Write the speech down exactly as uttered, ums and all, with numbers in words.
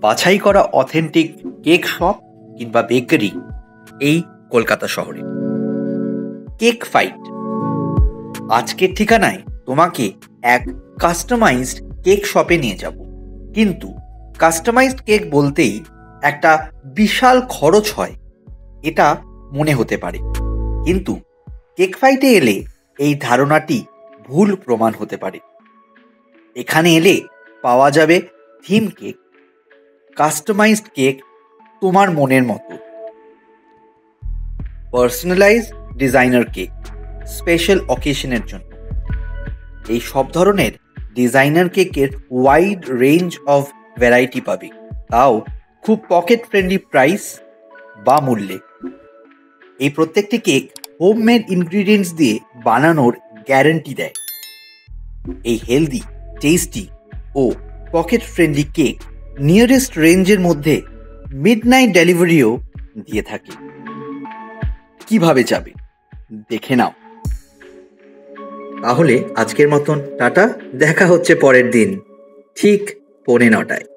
বাছাই করা authentic cake shop কিংবা বেকারি এই কলকাতা শহরে। কেক ফাইট আজকের ঠিকানায় তোমাকে এক কাস্টমাইজড কেক শপে নিয়ে যাব। কিন্তু কাস্টমাইজড কেক বলতেই একটা বিশাল খরচ হয় এটা মনে হতে পারে, কিন্তু কেক ফাইটে এলে এই ধারণাটি ভুল প্রমাণ হতে পারে। এখানে এলে পাওয়া যাবে থিম কেক, কাস্টমাইজড কেক তোমার মনের মতো, পার্সোনালাইজ ডিজাইনার কেক স্পেশাল অকেশনের জন্য। এই সব ধরনের ডিজাইনার কেকের ওয়াইড রেঞ্জ অফ ভ্যারাইটি পাবে, তাও খুব পকেট ফ্রেন্ডলি প্রাইস বা মূল্যে। এই প্রত্যেকটি কেক হোমমেড ইনগ্রিডিয়েন্টস দিয়ে বানানোর গ্যারান্টি দেয়। এই হেলদি, টেস্টি ও পকেট ফ্রেন্ডলি কেক নিয়ারেস্ট রেঞ্জের মধ্যে মিডনাইট ডেলিভারিও দিয়ে থাকে। কিভাবে যাবে দেখে নাও। তাহলে আজকের মতন টাটা, দেখা হচ্ছে পরের দিন ঠিক পৌনে নটায়।